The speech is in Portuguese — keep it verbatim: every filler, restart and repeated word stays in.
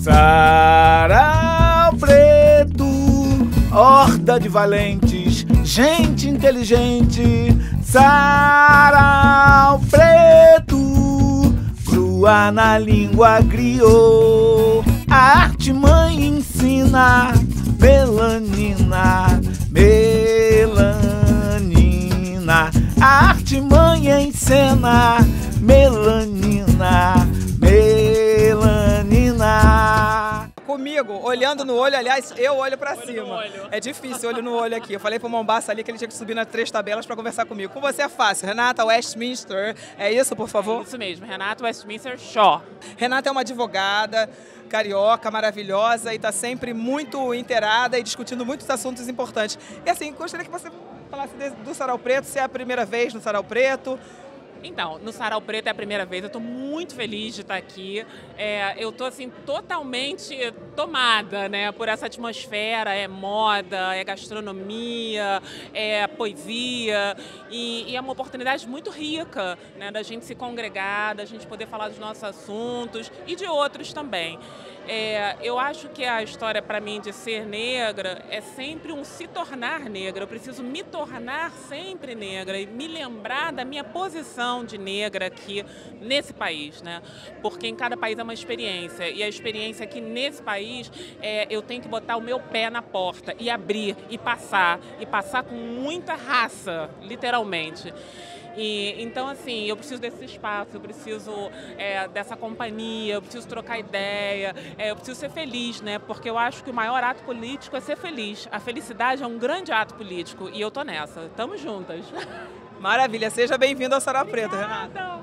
Sarau Preto, horda de valentes, gente inteligente. Sarau Preto, crua na língua griot. A arte mãe ensina melanina, melanina. A arte mãe ensina melanina, melanina. Comigo, olhando no olho, aliás, eu olho pra cima. É difícil, olho no olho aqui. Eu falei pro Mombassa ali que ele tinha que subir nas três tabelas pra conversar comigo. Com você é fácil. Renata Westminster, é isso, por favor? É isso mesmo, Renata Westminster Shaw. Renata é uma advogada carioca, maravilhosa, e tá sempre muito inteirada e discutindo muitos assuntos importantes. E assim, gostaria que você falasse do Sarau Preto, se é a primeira vez no Sarau Preto. Então, no Sarau Preto é a primeira vez, eu estou muito feliz de estar aqui. É, eu estou assim, totalmente tomada, né, por essa atmosfera, é moda, é gastronomia, é poesia, e, e é uma oportunidade muito rica, né, da gente se congregar, da gente poder falar dos nossos assuntos e de outros também. É, eu acho que a história para mim de ser negra é sempre um se tornar negra. Eu preciso me tornar sempre negra e me lembrar da minha posição de negra aqui nesse país, né? Porque em cada país é uma experiência, e a experiência aqui nesse país é, eu tenho que botar o meu pé na porta e abrir e passar, e passar com muita raça, literalmente. E, então, assim, eu preciso desse espaço, eu preciso é, dessa companhia, eu preciso trocar ideia, é, eu preciso ser feliz, né? Porque eu acho que o maior ato político é ser feliz. A felicidade é um grande ato político e eu tô nessa. Tamo juntas. Maravilha, seja bem-vindo ao Sarau Preto, Renata.